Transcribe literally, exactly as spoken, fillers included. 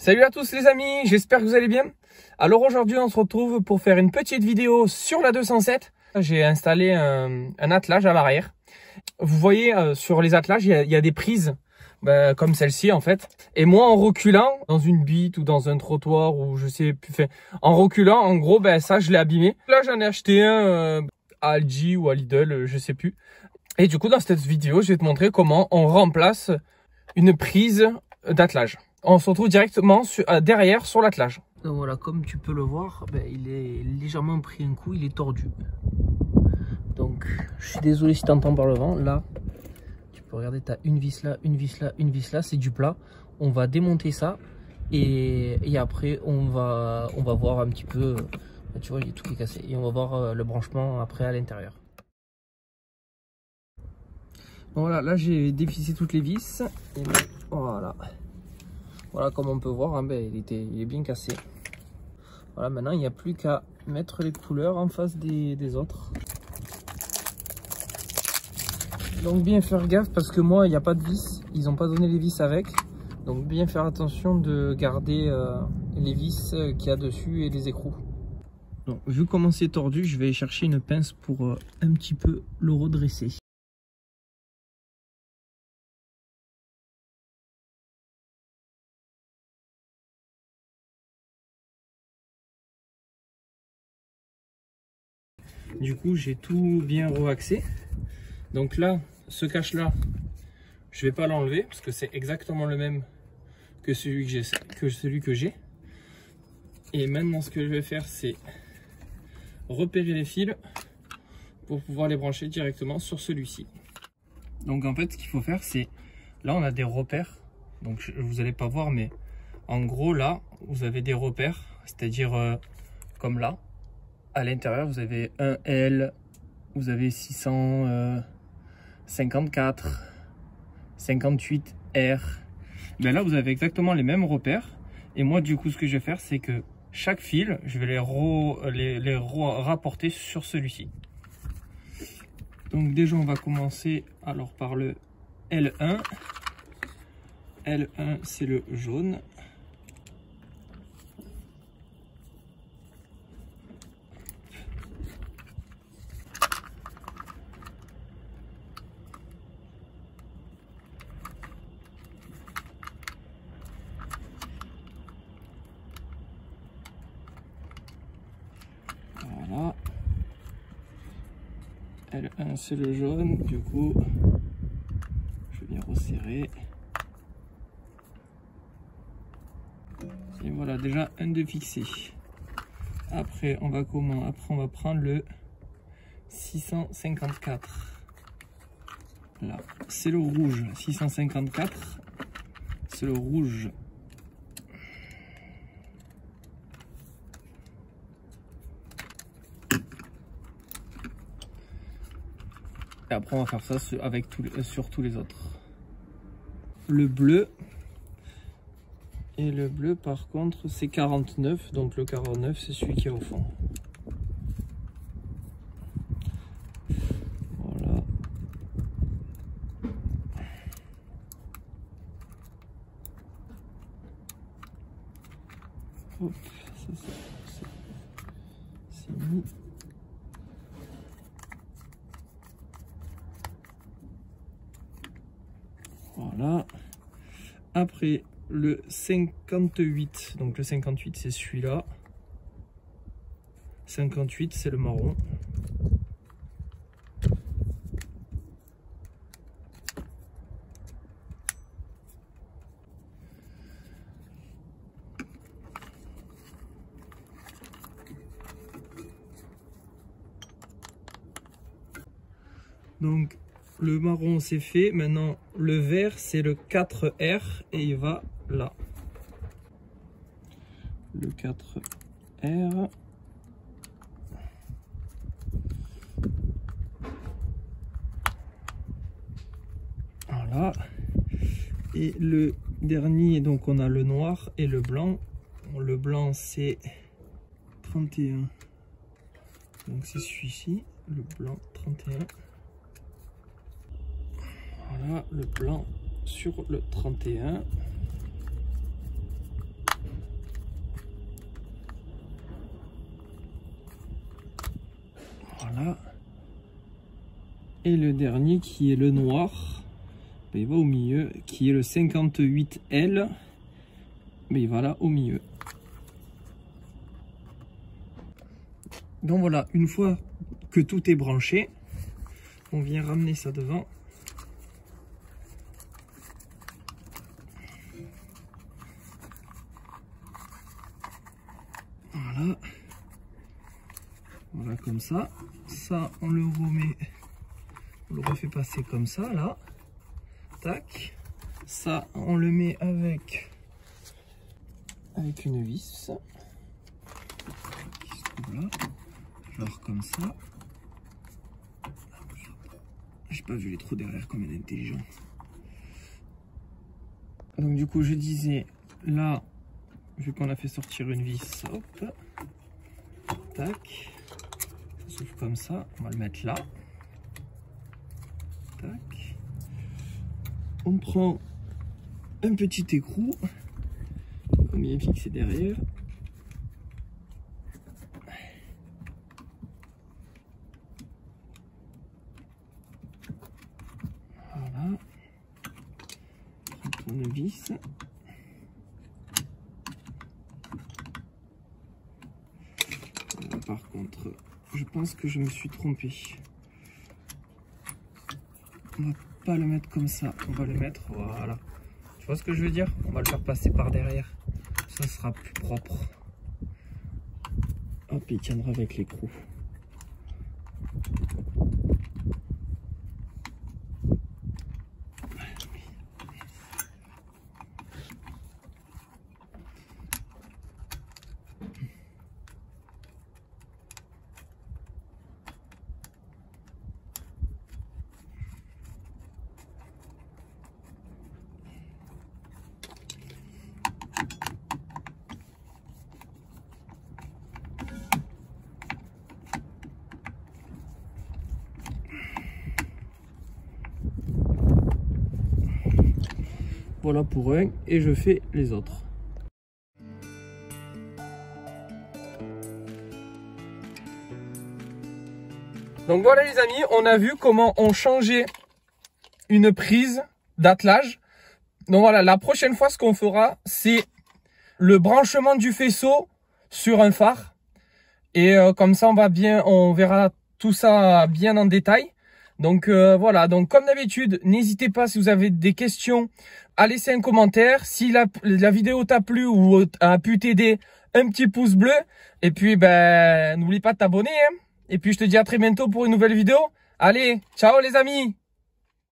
Salut à tous les amis, j'espère que vous allez bien. Alors aujourd'hui on se retrouve pour faire une petite vidéo sur la deux cent sept. J'ai installé un, un attelage à l'arrière. Vous voyez euh, sur les attelages il y, y a des prises bah, comme celle-ci en fait. Et moi en reculant dans une bite ou dans un trottoir ou je sais plus, fait, en reculant en gros ben, ça je l'ai abîmé. Là j'en ai acheté un euh, à Aldi ou à Lidl, je sais plus. Et du coup dans cette vidéo je vais te montrer comment on remplace une prise d'attelage. On se retrouve directement sur, euh, derrière sur l'attelage. Donc voilà, comme tu peux le voir, ben, il est légèrement pris un coup, il est tordu. Donc je suis désolé si tu entends par le vent. Là, tu peux regarder, tu as une vis là, une vis là, une vis là, c'est du plat. On va démonter ça et, et après on va, on va voir un petit peu, tu vois, il est tout qui est cassé. Et on va voir le branchement après à l'intérieur. Voilà, là j'ai dévissé toutes les vis. Et voilà. Voilà, comme on peut voir, hein, ben, il, était, il est bien cassé. Voilà, maintenant il n'y a plus qu'à mettre les couleurs en face des, des autres. Donc bien faire gaffe parce que moi il n'y a pas de vis, ils n'ont pas donné les vis avec. Donc bien faire attention de garder euh, les vis qu'il y a dessus et les écrous. Donc vu comment c'est tordu, je vais chercher une pince pour euh, un petit peu le redresser. Du coup j'ai tout bien reaxé. Donc là, ce cache là, je vais pas l'enlever parce que c'est exactement le même que celui que j'ai que celui que j'ai. Et maintenant ce que je vais faire c'est repérer les fils pour pouvoir les brancher directement sur celui-ci. Donc en fait ce qu'il faut faire c'est, là on a des repères, donc je, vous allez pas voir mais en gros là vous avez des repères, c'est-à-dire euh, comme là. À l'intérieur, vous avez un L, vous avez six cent cinquante-quatre, cinquante-huit R. Ben là, vous avez exactement les mêmes repères. Et moi, du coup, ce que je vais faire, c'est que chaque fil, je vais les, re, les, les re, rapporter sur celui-ci. Donc déjà, on va commencer alors par le L un. L un, c'est le jaune. Voilà. L un c'est le jaune, du coup je vais resserrer. Et voilà, déjà un de fixé. Après on va comment? Après on va prendre le six cent cinquante-quatre. Là, c'est le rouge. six cent cinquante-quatre, c'est le rouge. Et après on va faire ça avec tous les, sur tous les autres. Le bleu. Et le bleu par contre c'est quarante-neuf. Donc le quarante-neuf c'est celui qui est au fond. Voilà. Hop, ça c'est mis. Voilà. Après le cinquante-huit, donc le cinquante-huit c'est celui-là. cinquante-huit c'est le marron. Donc le marron c'est fait, maintenant le vert c'est le quatre R et il va là. Le quatre R. Voilà. Et le dernier, donc on a le noir et le blanc. Le blanc c'est trente et un. Donc c'est celui-ci, le blanc trente et un. Voilà, le blanc sur le trente et un. Voilà. Et le dernier qui est le noir, ben, il va au milieu, qui est le cinquante-huit L, mais il va là au milieu. Donc voilà, une fois que tout est branché, on vient ramener ça devant. Voilà. Voilà comme ça. Ça, on le remet, on le refait passer comme ça, là. Tac. Ça, on le met avec, avec une vis. Qui se trouve là. Genre comme ça. J'ai pas vu les trous derrière comme il est intelligent. Donc du coup je disais là, vu qu'on a fait sortir une vis, hop, tac, ça s'ouvre comme ça, on va le mettre là, tac, on prend un petit écrou, on vient fixer derrière. Voilà, on tourne une vis. Là, par contre, je pense que je me suis trompé. On va pas le mettre comme ça, on va le mettre, voilà. Tu vois ce que je veux dire? On va le faire passer par derrière. Ça sera plus propre. Hop, il tiendra avec l'écrou. Voilà pour un, et je fais les autres. Donc voilà les amis, on a vu comment on changeait une prise d'attelage. Donc voilà, la prochaine fois ce qu'on fera, c'est le branchement du faisceau sur un phare. Et euh, comme ça on va bien, on verra tout ça bien en détail. Donc euh, voilà, donc comme d'habitude, n'hésitez pas si vous avez des questions à laisser un commentaire. Si la, la vidéo t'a plu ou a pu t'aider, un petit pouce bleu. Et puis ben n'oublie pas de t'abonner. Hein. Et puis je te dis à très bientôt pour une nouvelle vidéo. Allez, ciao les amis!